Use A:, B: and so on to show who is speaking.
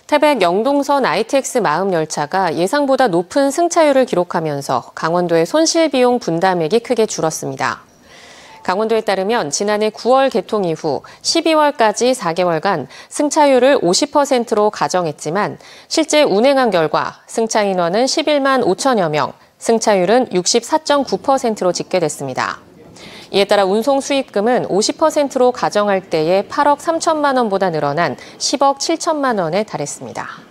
A: 태백 영동선 ITX 마음 열차가 예상보다 높은 승차율을 기록하면서 강원도의 손실비용 분담액이 크게 줄었습니다. 강원도에 따르면 지난해 9월 개통 이후 12월까지 4개월간 승차율을 50%로 가정했지만 실제 운행한 결과 승차 인원은 11만 5천여 명, 승차율은 64.9%로 집계됐습니다. 이에 따라 운송 수익금은 50%로 가정할 때의 8억 3천만 원보다 늘어난 10억 7천만 원에 달했습니다.